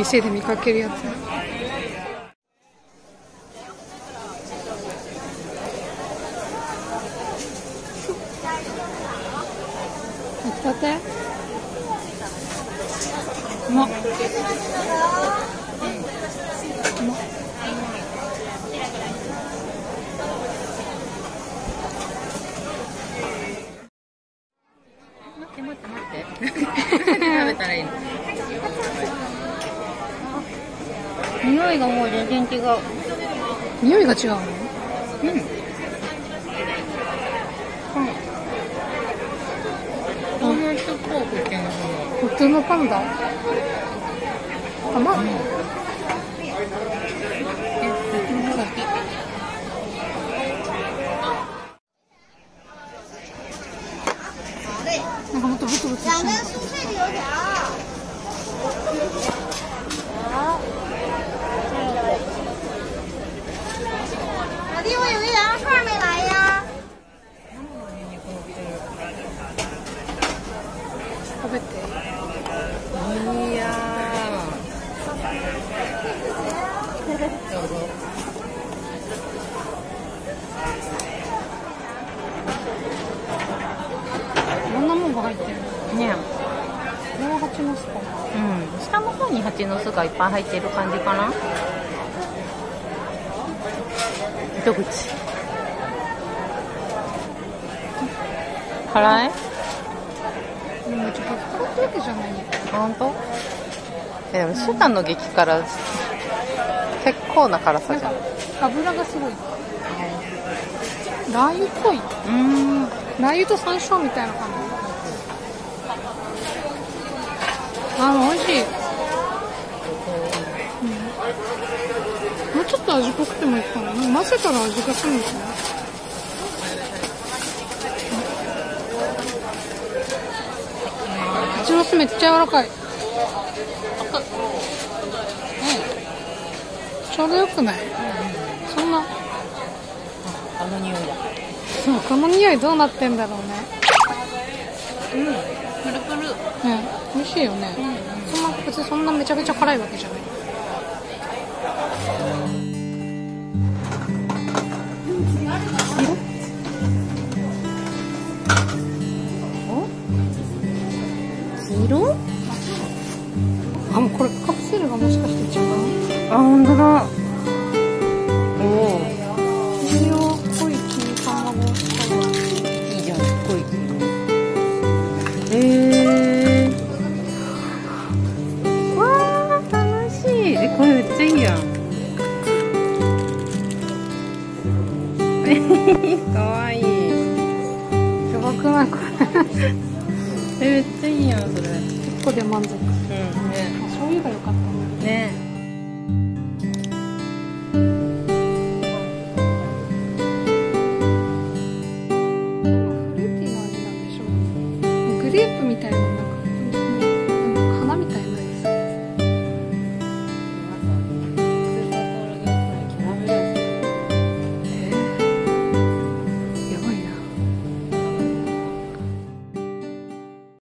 店で見かけるやつ。焼きたてうまっ。 待って食べたらいいの。匂いがもう全然違う。 匂いが違うの？ ドーナツっぽくて普通のパンダ。甘い。なんかもっとブツブツしてる。 老弟，我有个羊肉串没来呀。 食べて。 いやどうぞ。 いろんなもんが入ってる。 ねこれは蜂の巣か。 下の方に蜂の巣がいっぱい入ってる感じかな。糸口。辛い？ でもめっちゃ辛ってわけじゃないね。 本当？でもスタの激辛結構な辛さじゃん。 油がすごい。ラー油っぽい。ラー油と山椒みたいな感じ。美味しい。もうちょっと味濃くてもいいかな。混ぜたら味がするんですね。蜂の巣めっちゃ柔らかい。ちょうどよくない？そんな。 あの匂いだ。 そう、この匂いどうなってんだろうね。 プルプル。 ね、美味しいよね。別にそんなめちゃめちゃ辛いわけじゃない。 色？ もうこれカプセルがもしかして違う？ 本当だ。 黄色濃い黄卵。 いいじゃん、濃い黄色。わー、楽しい。これめっちゃいいやん。かわいい。 やばくないこれ。 めっちゃいいやん、それ。 1個で満足。 ね。 醤油が良かったね。 ね。